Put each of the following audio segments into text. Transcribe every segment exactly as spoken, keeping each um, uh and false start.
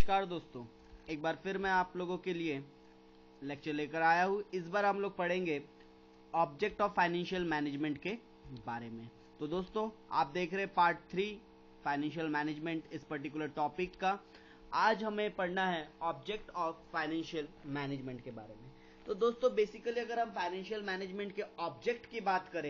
नमस्कार दोस्तों, एक बार फिर मैं आप लोगों के लिए लेक्चर लेकर आया हूँ। इस बार हम लोग पढ़ेंगे ऑब्जेक्ट ऑफ फाइनेंशियल मैनेजमेंट के बारे में। तो दोस्तों, आप देख रहे हैं पार्ट थ्री फाइनेंशियल मैनेजमेंट इस पर्टिकुलर टॉपिक का। आज हमें पढ़ना है ऑब्जेक्ट ऑफ फाइनेंशियल मैनेजमेंट के बारे में। तो दोस्तों, बेसिकली अगर हम फाइनेंशियल मैनेजमेंट के ऑब्जेक्ट की बात करें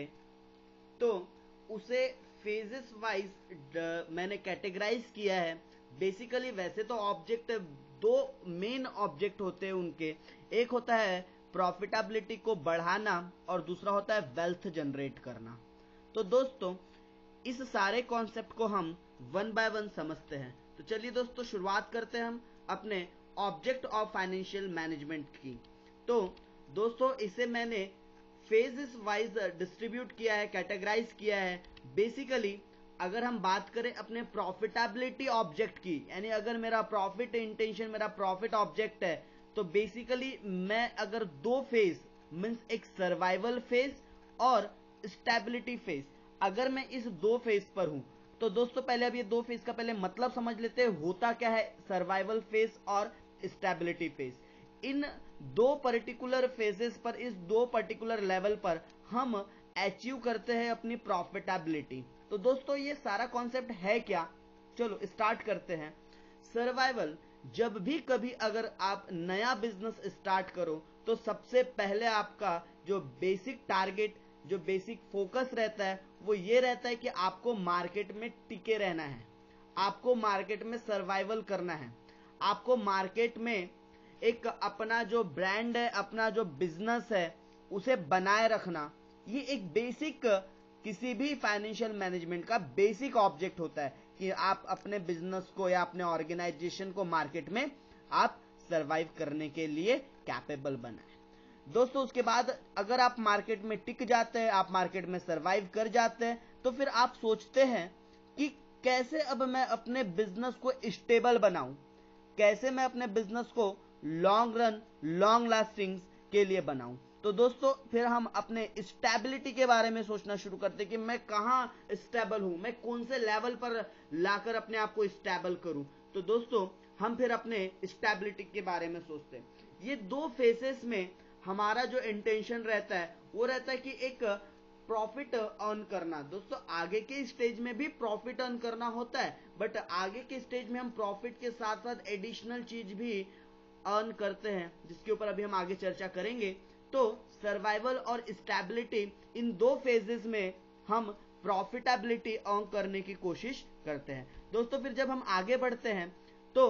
तो उसे फेजेस वाइज मैंने कैटेगराइज किया है। बेसिकली वैसे तो ऑब्जेक्ट दो मेन ऑब्जेक्ट होते हैं उनके, एक होता है प्रॉफिटेबिलिटी को बढ़ाना और दूसरा होता है वेल्थ जनरेट करना। तो दोस्तों, इस सारे कॉन्सेप्ट को हम वन बाय वन समझते हैं। तो चलिए दोस्तों, शुरुआत करते हैं हम अपने ऑब्जेक्ट ऑफ फाइनेंशियल मैनेजमेंट की। तो दोस्तों, इसे मैंने फेजेस वाइज डिस्ट्रीब्यूट किया है, कैटेगराइज किया है। बेसिकली अगर हम बात करें अपने प्रॉफिटेबिलिटी ऑब्जेक्ट की, यानी अगर मेरा प्रॉफिट इंटेंशन, मेरा प्रॉफिट ऑब्जेक्ट है, तो बेसिकली मैं अगर दो फेज मीन्स एक सर्वाइवल फेज और स्टेबिलिटी फेज, अगर मैं इस दो फेज पर हूं तो दोस्तों पहले अब ये दो फेज का पहले मतलब समझ लेते हैं, होता क्या है सर्वाइवल फेज और स्टेबिलिटी फेज। इन दो पर्टिकुलर फेजेस पर, इस दो पर्टिकुलर लेवल पर हम अचीव करते हैं अपनी प्रॉफिटेबिलिटी। तो दोस्तों, ये सारा कॉन्सेप्ट है क्या, चलो स्टार्ट करते हैं। सर्वाइवल, जब भी कभी अगर आप नया बिजनेस स्टार्ट करो तो सबसे पहले आपका जो बेसिक टारगेट, जो बेसिक फोकस रहता है वो ये रहता है कि आपको मार्केट में टिके रहना है, आपको मार्केट में सर्वाइवल करना है, आपको मार्केट में एक अपना जो ब्रांड है, अपना जो बिजनेस है उसे बनाए रखना। ये एक बेसिक किसी भी फाइनेंशियल मैनेजमेंट का बेसिक ऑब्जेक्ट होता है कि आप अपने बिजनेस को या अपने ऑर्गेनाइजेशन को मार्केट में आप सरवाइव करने के लिए कैपेबल बनाएं। दोस्तों, उसके बाद अगर आप मार्केट में टिक जाते हैं, आप मार्केट में सरवाइव कर जाते हैं, तो फिर आप सोचते हैं कि कैसे अब मैं अपने बिजनेस को स्टेबल बनाऊं, कैसे मैं अपने बिजनेस को लॉन्ग रन, लॉन्ग लास्टिंग के लिए बनाऊं। तो दोस्तों, फिर हम अपने स्टेबिलिटी के बारे में सोचना शुरू करते हैं कि मैं कहां स्टेबल हूं, मैं कौन से लेवल पर लाकर अपने आप को स्टेबल करूं। तो दोस्तों, हम फिर अपने स्टेबिलिटी के बारे में सोचते हैं। ये दो फेसेस में हमारा जो इंटेंशन रहता है वो रहता है कि एक प्रॉफिट अर्न करना। दोस्तों, आगे के स्टेज में भी प्रॉफिट अर्न करना होता है, बट आगे के स्टेज में हम प्रॉफिट के साथ साथ एडिशनल चीज भी अर्न करते हैं, जिसके ऊपर अभी हम आगे चर्चा करेंगे। तो सर्वाइवल और स्टेबिलिटी, इन दो फेजेस में हम प्रॉफिटेबिलिटी अर्न करने की कोशिश करते हैं। दोस्तों, फिर जब हम आगे बढ़ते हैं तो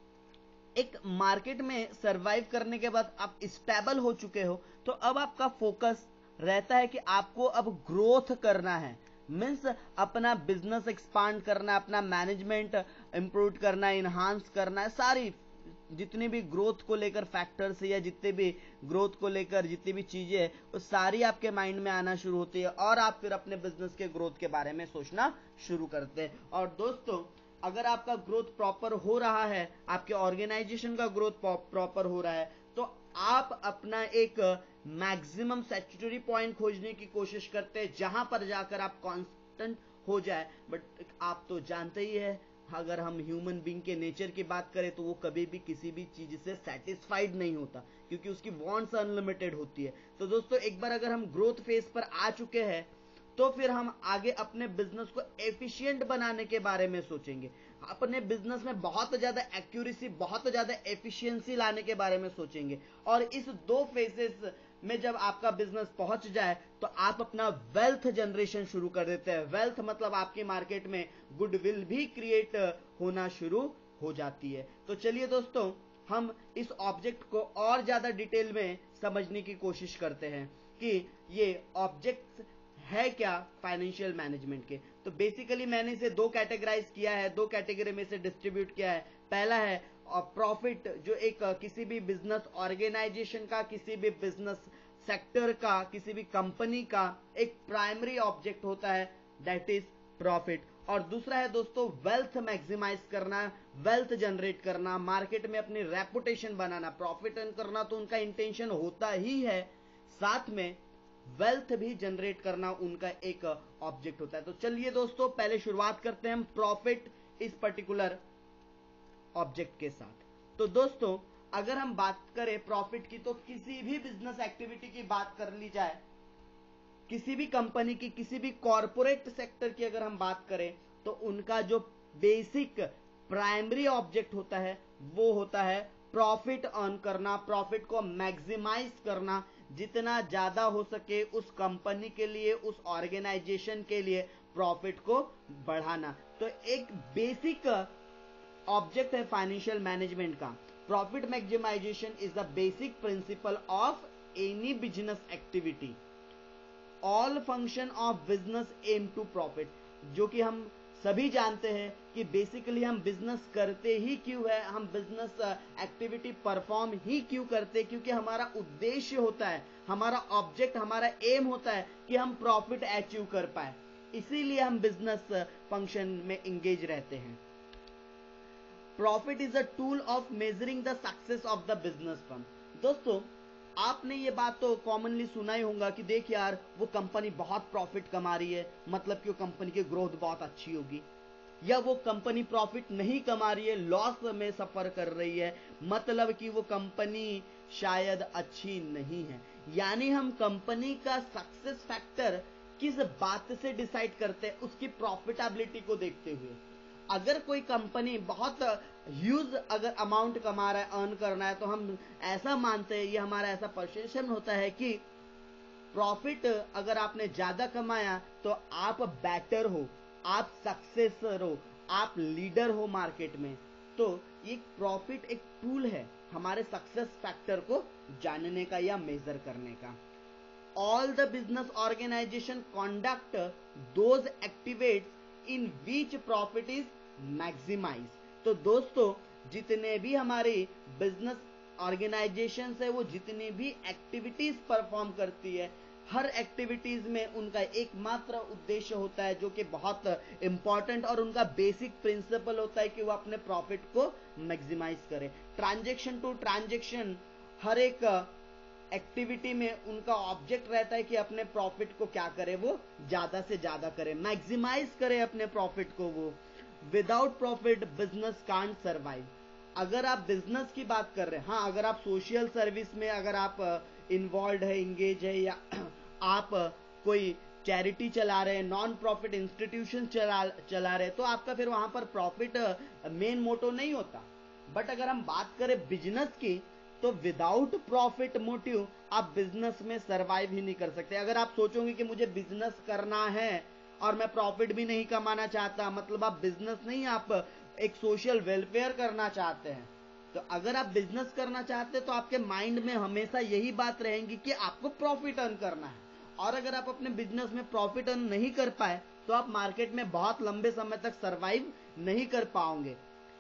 एक मार्केट में सरवाइव करने के बाद आप स्टेबल हो चुके हो, तो अब आपका फोकस रहता है कि आपको अब ग्रोथ करना है, मीन्स अपना बिजनेस एक्सपांड करना, अपना मैनेजमेंट इंप्रूव करना, इनहांस करना है। सारी जितनी भी ग्रोथ को लेकर फैक्टर्स या जितने भी ग्रोथ को लेकर जितनी भी चीजें हैं वो सारी आपके माइंड में आना शुरू होती है और आप फिर अपने बिजनेस के ग्रोथ के बारे में सोचना शुरू करते हैं। और दोस्तों, अगर आपका ग्रोथ प्रॉपर हो रहा है, आपके ऑर्गेनाइजेशन का ग्रोथ प्रॉपर हो रहा है, तो आप अपना एक मैक्सिमम सैचुरेटरी पॉइंट खोजने की कोशिश करते हैं जहां पर जाकर आप कांस्टेंट हो जाए। बट आप तो जानते ही है, अगर हम ह्यूमन बीइंग के नेचर की बात करें तो वो कभी भी किसी भी चीज से सेटिस्फाइड नहीं होता, क्योंकि उसकी वांट्स अनलिमिटेड होती है। तो दोस्तों, एक बार अगर हम ग्रोथ फेज पर आ चुके हैं तो फिर हम आगे अपने बिजनेस को एफिशिएंट बनाने के बारे में सोचेंगे, अपने बिजनेस में बहुत ज्यादा एक्यूरेसी, बहुत ज्यादा एफिशिएंसी लाने के बारे में सोचेंगे। और इस दो फेजेस में जब आपका बिजनेस पहुंच जाए तो आप अपना वेल्थ जनरेशन शुरू कर देते हैं। वेल्थ मतलब आपकी मार्केट में गुडविल भी क्रिएट होना शुरू हो जाती है। तो चलिए दोस्तों, हम इस ऑब्जेक्ट को और ज्यादा डिटेल में समझने की कोशिश करते हैं कि ये ऑब्जेक्ट है क्या फाइनेंशियल मैनेजमेंट के। तो बेसिकली मैंने इसे दो कैटेगराइज किया है, दो कैटेगरी में से डिस्ट्रीब्यूट किया है। पहला है प्रॉफिट, जो एक किसी भी बिजनेस ऑर्गेनाइजेशन का, किसी भी बिजनेस सेक्टर का, किसी भी कंपनी का एक प्राइमरी ऑब्जेक्ट होता है, दैट इज प्रॉफिट। और दूसरा है दोस्तों वेल्थ मैक्सिमाइज करना, वेल्थ जनरेट करना, मार्केट में अपनी रेपुटेशन बनाना। प्रॉफिट अर्न करना तो उनका इंटेंशन होता ही है, साथ में वेल्थ भी जनरेट करना उनका एक ऑब्जेक्ट होता है। तो चलिए दोस्तों, पहले शुरुआत करते हैं हम प्रॉफिट इस पर्टिकुलर ऑब्जेक्ट के साथ। तो दोस्तों अगर हम बात करें प्रॉफिट की, तो किसी भी बिजनेस एक्टिविटी की बात कर ली जाए, किसी भी कंपनी की, किसी भी कॉरपोरेट सेक्टर की अगर हम बात करें, तो उनका जो बेसिक प्राइमरी ऑब्जेक्ट होता है वो होता है प्रॉफिट अर्न करना, प्रॉफिट को मैक्सिमाइज करना, जितना ज्यादा हो सके उस कंपनी के लिए, उस ऑर्गेनाइजेशन के लिए प्रॉफिट को बढ़ाना। तो एक बेसिक ऑब्जेक्ट है फाइनेंशियल मैनेजमेंट का। Profit maximisation is the basic principle of any business activity. All function of business aim to profit, जो कि हम सभी जानते हैं कि बेसिकली हम बिजनेस करते ही क्यों है, हम बिजनेस एक्टिविटी परफॉर्म ही क्यों करते, क्योंकि हमारा उद्देश्य होता है, हमारा ऑब्जेक्ट, हमारा एम होता है कि हम प्रॉफिट अचीव कर पाए, इसीलिए हम बिजनेस फंक्शन में एंगेज रहते हैं। Profit is a tool of measuring the success of the business firm. दोस्तों आपने ये बात तो कॉमनली सुना ही होगा कि देख यार वो कंपनी बहुत प्रॉफिट कमा रही है, मतलब कि वो कंपनी की ग्रोथ बहुत अच्छी होगी, या वो कंपनी प्रॉफिट नहीं कमा रही है, लॉस में सफर कर रही है, मतलब कि वो कंपनी शायद अच्छी नहीं है। यानी हम कंपनी का सक्सेस फैक्टर किस बात से डिसाइड करते हैं, उसकी प्रॉफिटेबिलिटी को देखते हुए। अगर कोई कंपनी बहुत ह्यूज अगर अमाउंट कमा रहा है, अर्न करना है, तो हम ऐसा मानते हैं, ये हमारा ऐसा परसेप्शन होता है कि प्रॉफिट अगर आपने ज्यादा कमाया तो आप बेटर हो, आप सक्सेसर हो, आप लीडर हो मार्केट में। तो ये प्रॉफिट एक टूल है हमारे सक्सेस फैक्टर को जानने का या मेजर करने का। All the business organisation conduct those activities in which profit is maximise. तो दोस्तों जितने भी हमारे बिजनेस ऑर्गेनाइजेशन है, वो जितनी भी एक्टिविटीज परफॉर्म करती है, हर एक्टिविटीज में उनका एकमात्र उद्देश्य होता है जो कि बहुत इंपॉर्टेंट और उनका बेसिक प्रिंसिपल होता है कि वो अपने प्रॉफिट को मैक्सिमाइज करे। ट्रांजैक्शन टू ट्रांजैक्शन हर एक एक्टिविटी में उनका ऑब्जेक्ट रहता है कि अपने प्रॉफिट को क्या करे, वो ज्यादा से ज्यादा करे, मैक्सिमाइज करे अपने प्रॉफिट को। वो without profit business can't survive. अगर आप बिजनेस की बात कर रहे हैं, हाँ अगर आप सोशल सर्विस में अगर आप इन्वॉल्व है, इंगेज है, या आप कोई चैरिटी चला रहे हैं, नॉन प्रॉफिट इंस्टीट्यूशन चला चला रहे हैं, तो आपका फिर वहां पर प्रॉफिट मेन मोटो नहीं होता। बट अगर हम बात करें बिजनेस की, तो विदाउट प्रॉफिट मोटिव आप बिजनेस में सरवाइव ही नहीं कर सकते। अगर आप सोचोगे कि मुझे बिजनेस करना है और मैं प्रॉफिट भी नहीं कमाना चाहता, मतलब आप बिजनेस नहीं, आप एक सोशल वेलफेयर करना चाहते हैं। तो अगर आप बिजनेस करना चाहते हैं तो आपके माइंड में हमेशा यही बात रहेगी कि आपको प्रॉफिट अर्न करना है। और अगर आप अपने बिजनेस में प्रॉफिट अर्न नहीं कर पाए तो आप मार्केट में बहुत लंबे समय तक सरवाइव नहीं कर पाओगे।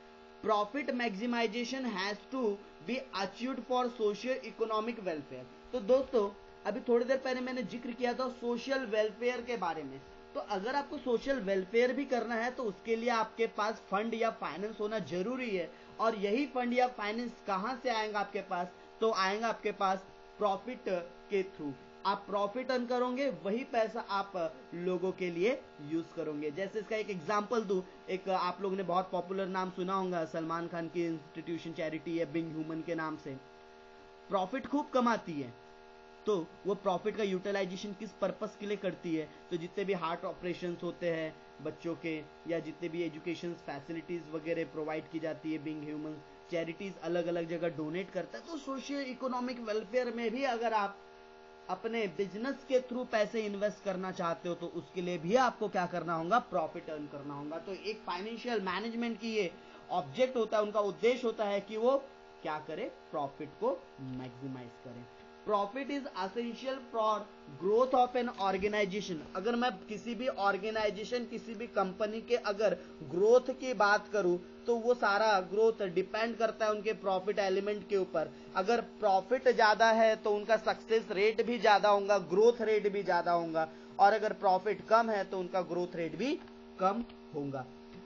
Profit maximisation has to be achieved for social economic welfare. तो दोस्तों अभी थोड़ी देर पहले मैंने जिक्र किया था सोशल वेलफेयर के बारे में। तो अगर आपको सोशल वेलफेयर भी करना है तो उसके लिए आपके पास फंड या फाइनेंस होना जरूरी है। और यही फंड या फाइनेंस कहां से आएगा आपके पास, तो आएगा आपके पास प्रॉफिट के थ्रू। आप प्रॉफिट अर्न करोगे, वही पैसा आप लोगों के लिए यूज करोगे। जैसे इसका एक एग्जांपल दूं, एक आप लोगों ने बहुत पॉपुलर नाम सुना होगा, सलमान खान की इंस्टीट्यूशन चैरिटी है बिंग ह्यूमन के नाम से। प्रॉफिट खूब कमाती है, तो वो प्रॉफिट का यूटिलाइजेशन किस पर्पस के लिए करती है, तो जितने भी हार्ट ऑपरेशंस होते हैं बच्चों के, या जितने भी एजुकेशन फैसिलिटीज वगैरह प्रोवाइड की जाती है, बिंग ह्यूमन चैरिटीज अलग अलग जगह डोनेट करता है। तो सोशियल इकोनॉमिक वेलफेयर में भी अगर आप अपने बिजनेस के थ्रू पैसे इन्वेस्ट करना चाहते हो तो उसके लिए भी आपको क्या करना होगा, प्रॉफिट अर्न करना होगा। तो एक फाइनेंशियल मैनेजमेंट की ये ऑब्जेक्ट होता है, उनका उद्देश्य होता है कि वो क्या करे, प्रॉफिट को मैक्सिमाइज करें। Profit is essential for growth of an organisation. अगर मैं किसी भी ऑर्गेनाइजेशन, किसी भी कंपनी के अगर ग्रोथ की बात करूं तो वो सारा ग्रोथ डिपेंड करता है उनके प्रॉफिट एलिमेंट के ऊपर। अगर प्रॉफिट ज्यादा है तो उनका सक्सेस रेट भी ज्यादा होगा, ग्रोथ रेट भी ज्यादा होगा, और अगर प्रॉफिट कम है तो उनका ग्रोथ रेट भी कम होगा।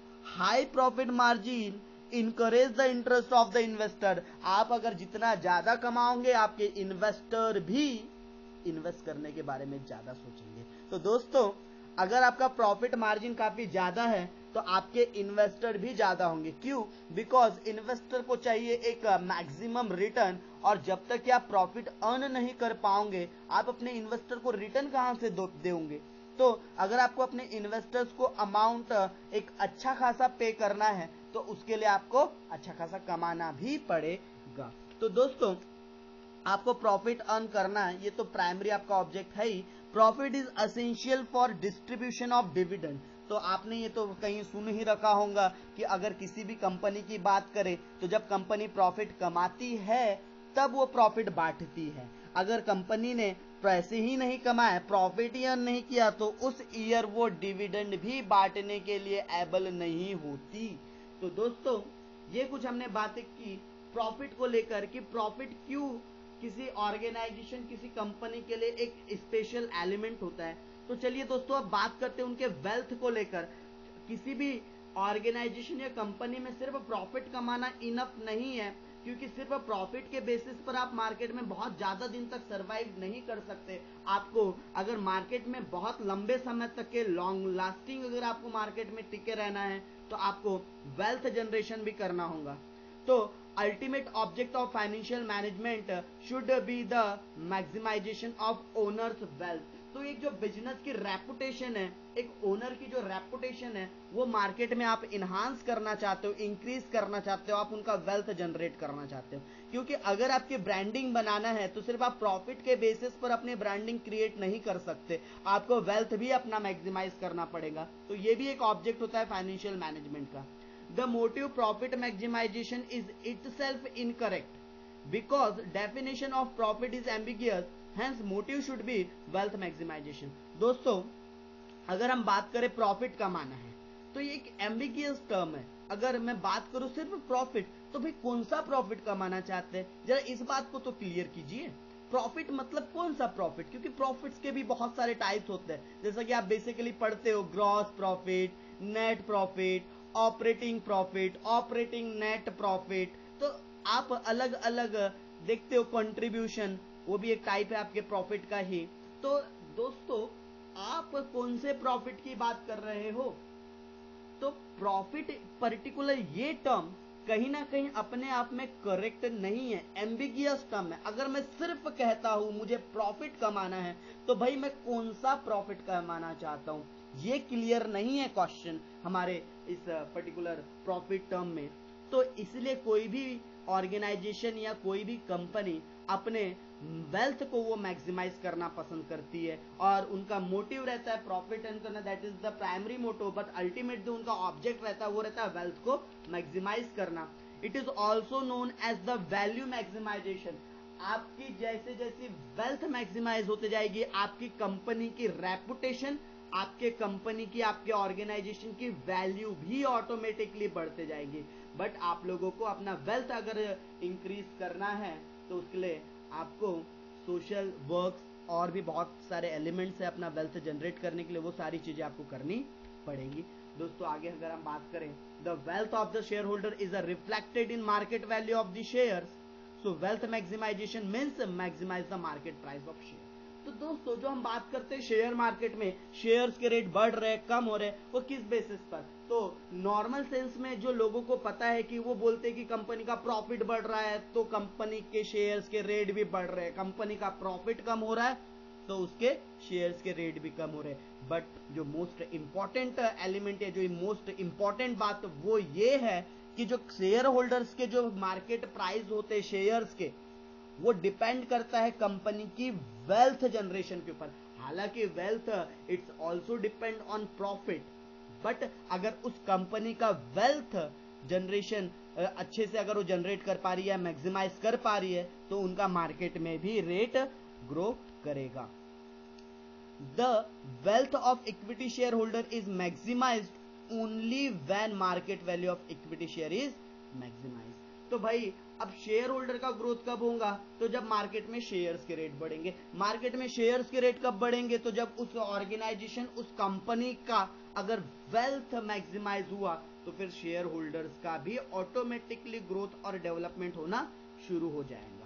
High profit margin encourage the interest of the investor. आप अगर जितना ज्यादा कमाओगे आपके इन्वेस्टर भी इन्वेस्ट करने के बारे में ज्यादा सोचेंगे। तो दोस्तों अगर आपका प्रॉफिट मार्जिन काफी ज्यादा है तो आपके इन्वेस्टर भी ज्यादा होंगे। क्यों? बिकॉज इन्वेस्टर को चाहिए एक मैक्सिमम रिटर्न, और जब तक कि आप प्रॉफिट अर्न नहीं कर पाओगे आप अपने इन्वेस्टर को रिटर्न कहां से दोगे? तो अगर आपको अपने इन्वेस्टर्स को अमाउंट एक अच्छा खासा पे करना है तो उसके लिए आपको अच्छा खासा कमाना भी पड़ेगा। तो दोस्तों, आपको प्रॉफिट अर्न करना है, ये तो प्राइमरी आपका ऑब्जेक्ट है ही। Profit is essential for distribution of dividend. तो आपने ये तो कहीं सुन ही रखा होगा कि अगर किसी भी कंपनी की बात करें तो जब कंपनी प्रॉफिट कमाती है तब वो प्रॉफिट बांटती है। अगर कंपनी ने पैसे ही नहीं कमाए, प्रॉफिट ही अर्न नहीं किया, तो उस ईयर वो डिविडेंड भी बांटने के लिए एबल नहीं होती। तो दोस्तों, ये कुछ हमने बातें की प्रॉफिट को लेकर कि प्रॉफिट क्यों किसी ऑर्गेनाइजेशन, किसी कंपनी के लिए एक स्पेशल एलिमेंट होता है। तो चलिए दोस्तों, अब बात करते हैं उनके वेल्थ को लेकर। किसी भी ऑर्गेनाइजेशन या कंपनी में सिर्फ प्रॉफिट कमाना इनफ नहीं है, क्योंकि सिर्फ प्रॉफिट के बेसिस पर आप मार्केट में बहुत ज्यादा दिन तक सरवाइव नहीं कर सकते। आपको अगर मार्केट में बहुत लंबे समय तक के लॉन्ग लास्टिंग अगर आपको मार्केट में टिके रहना है तो आपको वेल्थ जनरेशन भी करना होगा। तो ultimate object of financial management should be the maximisation of owners wealth. तो एक जो बिजनेस की रेपुटेशन है, एक ओनर की जो रेपुटेशन है, वो मार्केट में आप इनहांस करना चाहते हो, इंक्रीज करना चाहते हो, आप उनका वेल्थ जनरेट करना चाहते हो। क्योंकि अगर आपकी ब्रांडिंग बनाना है तो सिर्फ आप प्रॉफिट के बेसिस पर अपनी ब्रांडिंग क्रिएट नहीं कर सकते, आपको वेल्थ भी अपना मैक्सिमाइज करना पड़ेगा। तो ये भी एक ऑब्जेक्ट होता है फाइनेंशियल मैनेजमेंट का। The motive profit maximisation is itself incorrect because definition of profit is ambiguous, hence motive should be wealth maximisation. दोस्तों, अगर हम बात करें प्रॉफिट कमाना है तो ये एक एम्बिगियस टर्म है। अगर मैं बात करूं सिर्फ प्रॉफिट, तो भाई कौन सा प्रॉफिट कमाना चाहते हैं, जरा इस बात को तो क्लियर कीजिए। प्रॉफिट मतलब कौन सा प्रॉफिट? क्योंकि प्रॉफिट्स के भी बहुत सारे टाइप्स होते हैं, जैसा कि आप बेसिकली पढ़ते हो, gross profit, net profit, operating profit, operating net profit. तो आप अलग अलग देखते हो। कंट्रीब्यूशन, वो भी एक टाइप है आपके प्रॉफिट का ही। तो दोस्तों, आप कौन से प्रॉफिट की बात कर रहे हो? तो प्रॉफिट पर्टिकुलर ये टर्म कहीं ना कहीं अपने आप में करेक्ट नहीं है, एम्बिगियस टर्म है। अगर मैं सिर्फ कहता हूं मुझे प्रॉफिट कमाना है तो भाई मैं कौन सा प्रॉफिट कमाना चाहता हूं, ये क्लियर नहीं है क्वेश्चन हमारे इस पर्टिकुलर प्रॉफिट टर्म में। तो इसलिए कोई भी ऑर्गेनाइजेशन या कोई भी कंपनी अपने वेल्थ को वो मैक्सिमाइज करना पसंद करती है और उनका मोटिव रहता है प्रॉफिट अर्न करना, that is the primary motive. But ultimate जो उनका ऑब्जेक्ट रहता है वो रहता है वेल्थ को मैक्सिमाइज करना। It is also known as the value maximisation. आपकी जैसे जैसे वेल्थ मैक्सिमाइज होते जाएगी, आपकी कंपनी की रेपुटेशन, आपके कंपनी की, आपके ऑर्गेनाइजेशन की वैल्यू भी ऑटोमेटिकली बढ़ते जाएगी। बट आप लोगों को अपना वेल्थ अगर इंक्रीज करना है तो उसके लिए आपको सोशल वर्क्स और भी बहुत सारे एलिमेंट्स है अपना वेल्थ जनरेट करने के लिए, वो सारी चीजें आपको करनी पड़ेंगी। दोस्तों, आगे अगर हम बात करें, the wealth of the share holder is reflected in market value of the shares. So wealth maximisation means maximise the market price of share. तो दोस्तों, जो हम बात करते हैं शेयर मार्केट में शेयर्स के रेट बढ़ रहे कम हो रहे, वो किस बेसिस पर? तो नॉर्मल सेंस में जो लोगों को पता है कि वो बोलते हैं कि कंपनी का प्रॉफिट बढ़ रहा है तो कंपनी के शेयर्स के रेट भी बढ़ रहे हैं, कंपनी का प्रॉफिट कम हो रहा है तो उसके शेयर्स के रेट भी कम हो रहे हैं। बट जो मोस्ट इंपॉर्टेंट एलिमेंट है, जो मोस्ट इंपॉर्टेंट बात, वो ये है कि जो शेयर होल्डर्स के जो मार्केट प्राइस होते हैं शेयर्स के, वो डिपेंड करता है कंपनी की वेल्थ जनरेशन के ऊपर। हालांकि wealth it's also depend on profit, but अगर उस कंपनी का वेल्थ जनरेशन अच्छे से अगर वो जनरेट कर पा रही है, मैक्सिमाइज कर पा रही है, तो उनका मार्केट में भी रेट ग्रो करेगा। The wealth of equity share holder is maximized only when market value of equity share is maximized. तो भाई अब शेयर होल्डर का ग्रोथ कब होगा? तो जब मार्केट में शेयर्स के रेट बढ़ेंगे। मार्केट में शेयर्स के रेट कब बढ़ेंगे? तो जब उस ऑर्गेनाइजेशन, उस कंपनी का अगर वेल्थ मैक्सिमाइज हुआ तो फिर शेयर होल्डर्स का भी ऑटोमेटिकली ग्रोथ और डेवलपमेंट होना शुरू हो जाएगा।